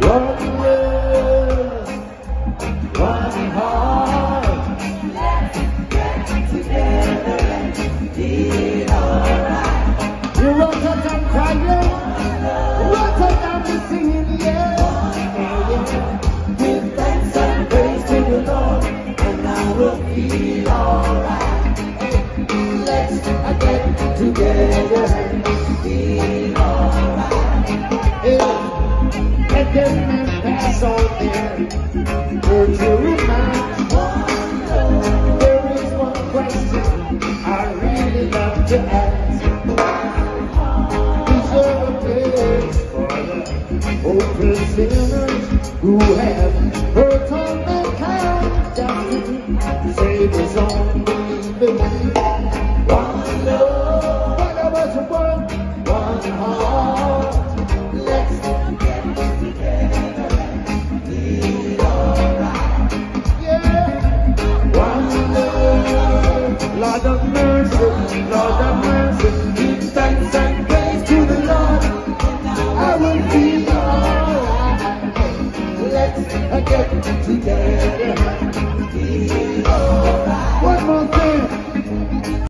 one heart. Let's get together and feel alright. You Rotterdam crying, Rotterdam is singing, yeah. Give thanks and praise to the Lord, and I will feel alright. Let's get together and feel alright. Let them men pass on there, word to remind. There is one question I really love to ask. Is there a place for the hopeless sinners who have hurt on mankind, just to save us all, believing one love, one heart. Let's get together and feel alright. Yeah, one love, Lord of mercy, Lord of mercy. Give thanks and praise to the Lord, I will feel alright. Let's get together and feel alright. One more thing.